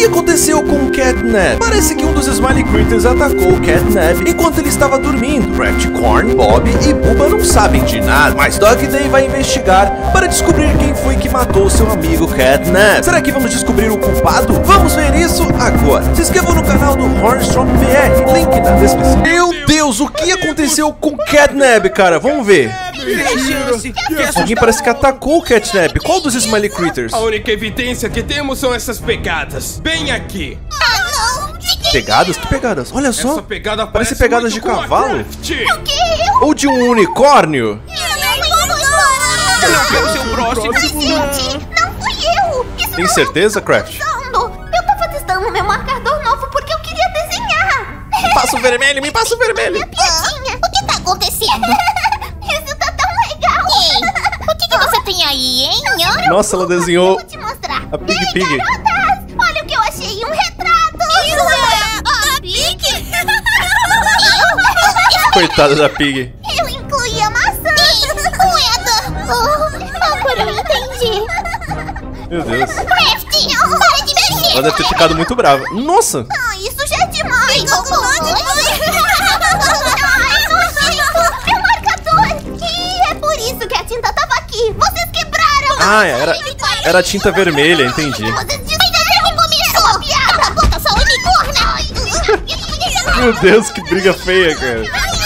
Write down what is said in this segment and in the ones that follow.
aconteceu com o Catnap? Parece que um dos Smiley Critters atacou o Catnap enquanto ele estava dormindo. Craftcorn, Bob e Bubba não sabem de nada, mas Dog Day vai investigar para descobrir quem foi que matou seu amigo Catnap. Será que vamos descobrir o culpado? Vamos ver isso agora. Se inscrevam no canal do Hornstorm BR, link na descrição. Meu Deus, o que aconteceu com o Catnap, cara? Vamos ver. Alguém parece que atacou o Catnap. Qual dos Smiley Critters? A única evidência que temos são essas pegadas. Bem aqui. Pegadas? Que pegadas? Olha só. Essa pegada parece pegadas de cavalo. O Ou de um unicórnio. Eu não quero ser o próximo. Gente, não fui eu. Isso Tem não certeza, é Craft? Eu tava testando meu marcador novo porque eu queria desenhar. Me passa o vermelho, me passa o vermelho. Minha piadinha. O que tá acontecendo? Isso tá tão legal. Ei, o que você tem aí, hein? Nossa, ela desenhou Vou te mostrar. a Pig Ei, Pig. garotas, olha o que eu achei, um retrato. Isso é a Pig? Coitada da Pig. Eu incluí a maçã. Agora eu entendi. Meu Deus. Crafty, para de mexer. Ela deve ter ficado muito brava. Nossa. Ah, isso já é demais. Meu marcador. E é por isso que a tinta tava aqui. Vocês quebraram. Ah, era tinta vermelha, entendi. Vocês desfizeram comigo. Piada, boca, sua unicórnio. Meu Deus, que briga feia, cara.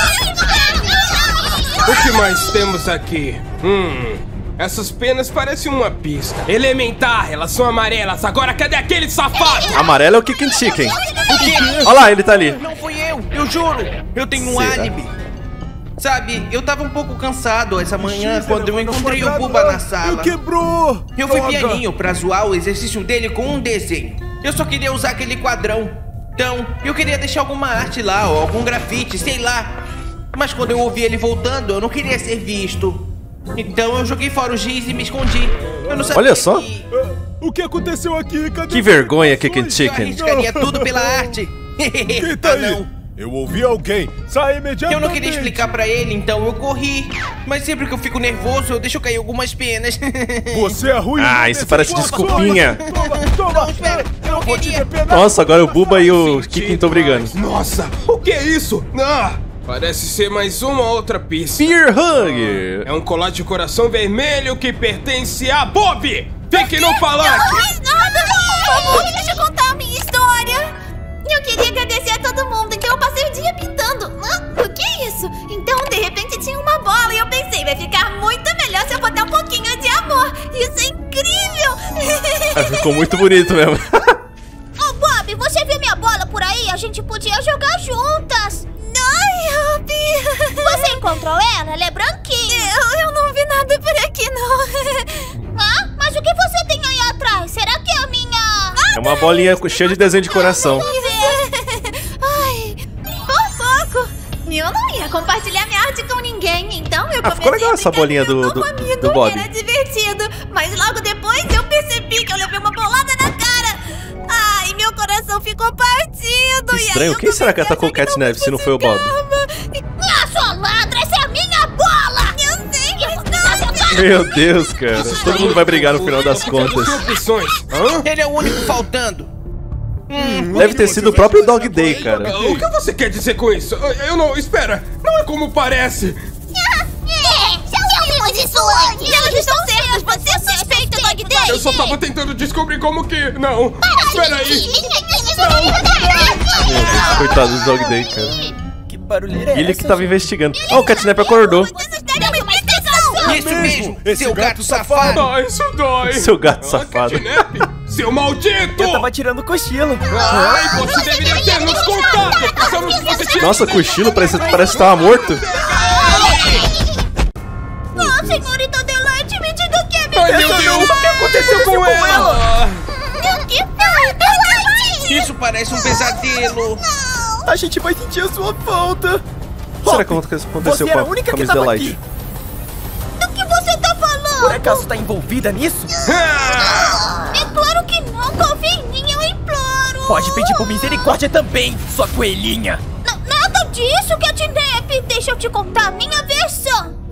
O que mais temos aqui? Essas penas parecem uma pista. Elementar, elas são amarelas. Agora cadê aquele safado? Amarelo é o Kickin' Chicken. O quê? Olha lá, ele tá ali. Não fui eu juro. Eu tenho um Será? álibi. Sabe, eu tava um pouco cansado essa manhã quando eu encontrei o Bubba na sala. Quebrou! Eu fui pianinho pra zoar o exercício dele com um desenho. Eu só queria usar aquele quadrão. Então, eu queria deixar alguma arte lá, ou algum grafite, sei lá. Mas quando eu ouvi ele voltando, eu não queria ser visto. Então eu joguei fora o giz e me escondi. Eu não sabia. Olha só. O que aconteceu aqui? Cadê Que vergonha, Kickin' Chicken. Eu arriscaria tudo pela arte. Quem tá aí? Não. Eu ouvi alguém. Sai imediatamente. Eu não queria explicar pra ele, então eu corri. Mas sempre que eu fico nervoso, eu deixo cair algumas penas. Você é ruim. Ah, isso parece desculpinha. Toma. Não, espera, eu não Vou te queria. depenar. Nossa, agora o Bubba e o Kickin estão brigando. Nossa, o que é isso? Ah, parece ser mais uma outra pista. Fear Hug. É um colar de coração vermelho que pertence a Bob. Fique no palanque. Por favor, deixa eu contar a minha história. Eu queria agradecer a todo mundo, então eu passei o dia pintando. O que é isso? Então, de repente, tinha uma bola e eu pensei, vai ficar muito melhor se eu botar um pouquinho de amor. Isso é incrível! Ficou muito bonito mesmo. Ô, Bob, você viu minha bola por aí? A gente podia jogar juntas. Ai, Ruby. Você encontrou ela? Ela é branquinha. Eu não vi nada por aqui, não. Ah, mas o que você tem aí atrás? Será que é a minha... É uma bolinha cheia de desenho de coração. Ai, fofoco. Eu não ia compartilhar minha arte com ninguém, então eu comecei ficou legal a essa brincar bolinha com meu do novo amigo, do Bob. Era divertido, mas logo depois eu percebi que eu levei uma bolada na cara. Ai, meu coração ficou partido. Que estranho, quem será que atacou o Catnap se não foi o Bob? Ah, sua ladra, essa é a minha bola. Eu sei, mas não. Meu Deus, cara. Todo mundo vai brigar no final das contas. Opções. Ele é o único faltando. Deve ter sido o próprio Dog Day, cara. O que você quer dizer com isso? Eu não... Espera. Não é como parece. Já ouvimos isso antes. Eles estão certos, você suspeita o Dog Day. Eu só tava tentando descobrir como que... Não. Espera aí. Meu Deus, coitado do Dog Day, cara. Que barulheira é Ele que tava investigando. Oh, o Catnap acordou. Vocês devem uma explicação. Isso mesmo, Esse seu gato gato safado. Ah, isso dói. Seu gato safado. Catnap, seu maldito. Eu tava tirando cochilo. Ai, você deveria ter nos contado. Pensamos que você tinha... Nossa, cochilo, parece que tava morto. Oh, senhorita Delight, me diga o que é Ai, meu Deus, o que aconteceu com ela? O que foi, Delight? Isso parece um pesadelo. A gente vai sentir a sua falta. Será que aconteceu Você com era a a única que Miss tava Delight? aqui. Do que você tá falando? Por acaso tá envolvida nisso? É claro que não, confia em mim, eu imploro. Pode pedir por misericórdia também, sua coelhinha. Nada disso, Catnap. Deixa eu te contar a minha versão.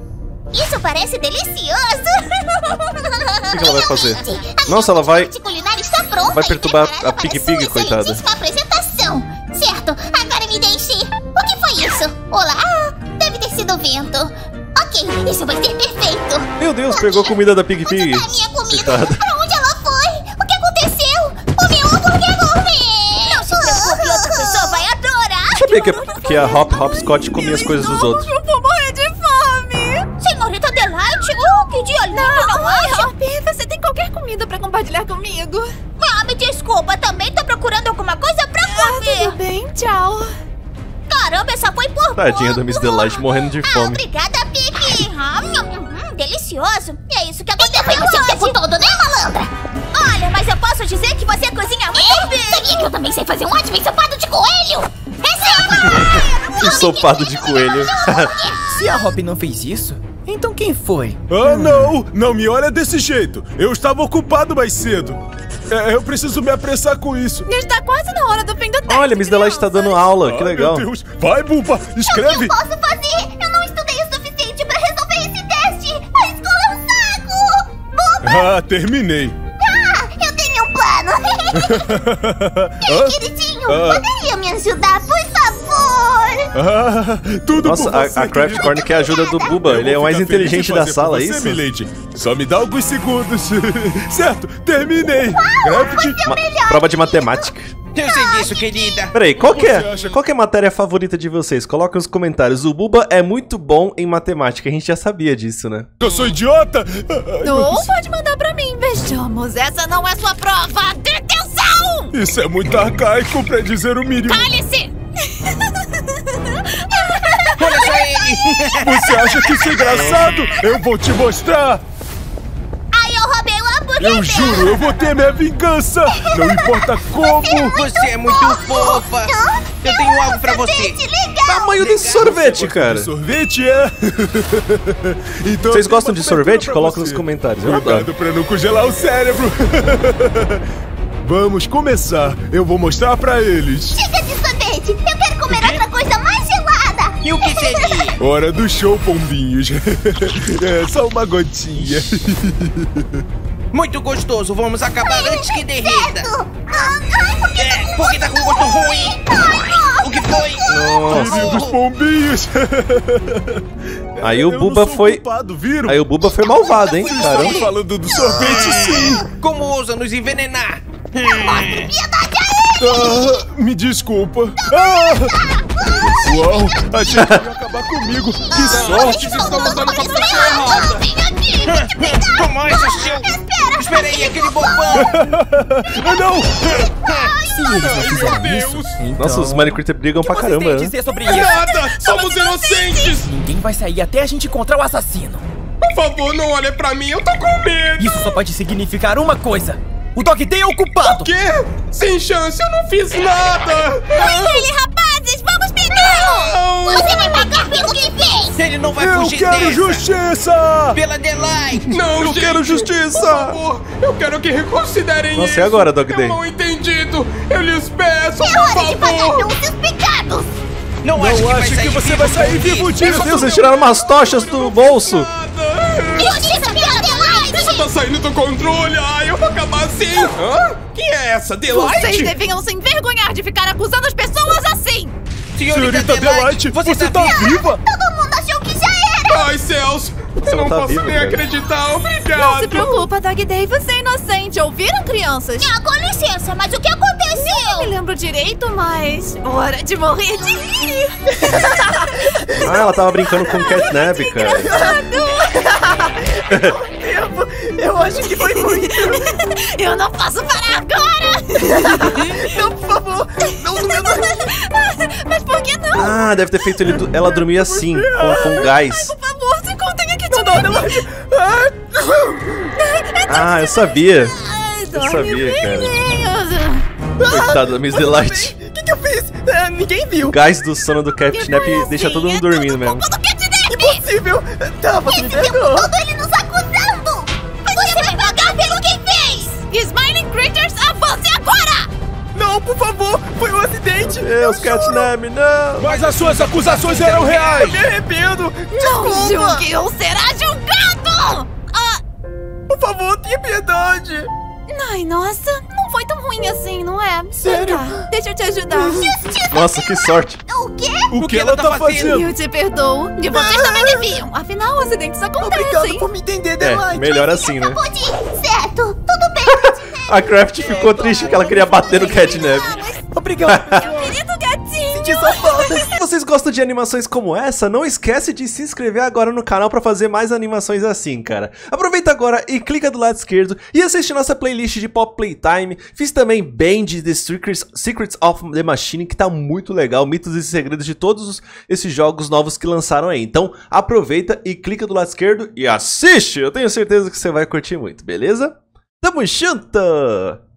Isso parece delicioso. O que ela vai fazer? Nossa, ela vai... culinária está pronta. Vai perturbar e a Pig Pig, coitada. A apresentação. Certo, agora me deixe. O que foi isso? Olá, deve ter sido o vento. Ok, isso vai ser perfeito. Meu Deus, pegou a comida da Pig Pig. Onde tá a minha comida? Coitada. Pra onde ela foi? O que aconteceu? O meu hambúrguer gourmet. Não se preocupe, outra pessoa vai adorar. Sabia que a Hopscotch comia as coisas dos outros. Eu vou morrer de fome. Senhorita Delight, que dia lindo, não acha? Hop, você tem qualquer comida pra compartilhar comigo? Ah, me desculpa, também tô procurando alguma coisa pra comer. Tudo bem, tchau. Caramba, essa foi por Tadinha pouco. da Miss Delight morrendo de fome. Obrigada, Pipi. Delicioso. E é isso que aconteceu o tempo todo, né, malandra? Olha, mas eu posso dizer que você cozinha muito bem. Sabia que eu também sei fazer um ótimo ensopado de coelho? Receba! Ensopado de coelho. Se a Hop não fez isso, então quem foi? Ah, não! Não me olha desse jeito! Eu estava ocupado mais cedo. Eu preciso me apressar com isso. Está quase na hora do fim do teste. Olha, Miss Delight tá dando aula, que Ai, legal. Meu Deus. Vai, Buba, O que escreve! eu posso fazer? Eu não estudei o suficiente pra resolver esse teste. A escola é um saco. Boba! Ah, terminei. Ah, eu tenho um plano. Ei, queridinho, poderia me ajudar, por favor? Tudo Nossa, por você, a Craft querida. Corn quer a ajuda do Buba. Ele é o Eu mais vou ficar feliz inteligente de da fazer sala, é por você, isso? Milady. Só me dá alguns segundos. Certo, terminei. Craft... Prova de matemática. Eu sei disso, querida. Peraí, qual que Você acha- é a matéria favorita de vocês? Coloca nos comentários. O Buba é muito bom em matemática. A gente já sabia disso, né? Eu sou idiota? Ou pode mandar pra mim. Vejamos, essa não é sua prova. Detenção! Isso é muito arcaico pra dizer o mínimo. Cale-se! Olha só ele. Você acha que isso é engraçado? Eu vou te mostrar. Aí eu roubei o hambúrguer Eu juro, eu vou ter minha vingança. Não importa como. Você é muito fofa. Eu tenho algo pra você. Gente, legal. Tamanho desse sorvete, cara. Sorvete é. Então, Vocês eu gostam tenho de uma sorvete? pergunta pra Coloca você. nos comentários. Eu Cuidado adoro. pra não congelar o cérebro. Vamos começar. Eu vou mostrar pra eles. Chega de sorvete. Eu quero comer outra coisa mais gelada. E o que seria? Hora do show, pombinhos. É só uma gotinha. Muito gostoso. Vamos acabar antes que derreta. Certo. Ai, por que É, porque tá com gosto ruim. O que foi? Queridos pombinhos. Aí o Eu Buba não sou foi... culpado, viram? Aí o Buba foi malvado, hein? Estamos Caramba. falando do sorvete, sim. Como ousa nos envenenar? Me desculpa. Uau, achei que ia acabar comigo. Que sorte. Vocês estão lutando com a pessoa errada. Vem aqui, vou te pegar. Toma essa, seu... Espera aí, aquele bobão. Ah, não. Se eles não fizeram isso, então... Nossa, os Minecraft brigam pra O que vocês têm caramba, a né? dizer sobre isso? Nada! Somos inocentes! Ninguém vai sair até a gente encontrar o assassino. Por favor, não olhe pra mim, eu tô com medo! Isso só pode significar uma coisa. O Dog Day é o culpado. Quê? Sem chance, eu não fiz nada! Ele, rapazes, vamos pegá-lo. Você vai pagar pelo que fez. Ele não vai Eu fugir quero dessa. justiça. Pela Delight. Não, Eu gente, quero justiça. Por favor, eu quero que reconsiderem Nossa, isso. e agora, Dog Day? É um mal entendido. Eu lhes peço, É por hora de pagar favor. pelos seus pecados. Não acho Eu acho que você vai sair vivo Meu disso. Deus, vocês tiraram umas tochas do bolso. Nada. Justiça pela Delight. Isso tá saindo do controle. Ai, eu vou acabar assim. Hã? Quem é essa? Delight? Vocês deviam se envergonhar de ficar acusando as pessoas assim. Senhorita Delight, você tá viva? Todo mundo achou que já era. Ai, céus. Você Eu não não tá posso vivo, nem cara. acreditar. Não se Obrigado. preocupa, Dog Day, você é inocente. Ouviram, crianças? Ah, com licença, mas o que Não me aconteceu? lembro direito, mas... hora de morrer de rir. Ah, ela tava brincando com Catnap, cara. Eu acho que foi muito. Eu não posso parar agora. Não, por favor. Não, Mas por que não? Ah, deve ter feito ela dormir assim, com gás. Por favor, se contem aqui de não, novo. Ah, eu sabia. Eu sabia, cara. Coitada da Miss Delight. O que eu fiz? Ninguém viu. O gás do sono do Catnap deixa todo mundo dormindo mesmo. Impossível. Tá, você me Esse tempo pegou. todo ele nos acusando. Você vai pagar pelo que fez. Smiling Critters, avance agora! Não, por favor. Foi um acidente. verdade. Deus, Catnap, não! Mas as suas acusações eram reais! Me arrependo. Não Desculpa. julgue ou será julgado! Por favor, tenha piedade. Ai, nossa, não foi tão ruim assim, não é? Sério? Vem cá, deixa eu te ajudar. Nossa, que sorte! O quê? O que ela tá fazendo? Eu te perdoo. E vocês também deviam. Afinal, acidentes acontecem. Obrigado por me entender, É, Delight. melhor assim, né? Pode ir. Certo, tudo bem. A Craft ficou triste porque ela queria bater no Catnap. Obrigado. Meu querido gatinho. Senti sua falta. Se vocês gostam de animações como essa, não esquece de se inscrever agora no canal pra fazer mais animações assim, cara. Aproveita agora e clica do lado esquerdo e assiste nossa playlist de Pop Playtime. Fiz também bem de The Secrets of the Machine, que tá muito legal, mitos e segredos de todos esses jogos novos que lançaram aí. Então aproveita e clica do lado esquerdo e assiste! Eu tenho certeza que você vai curtir muito, beleza? Tamo junto!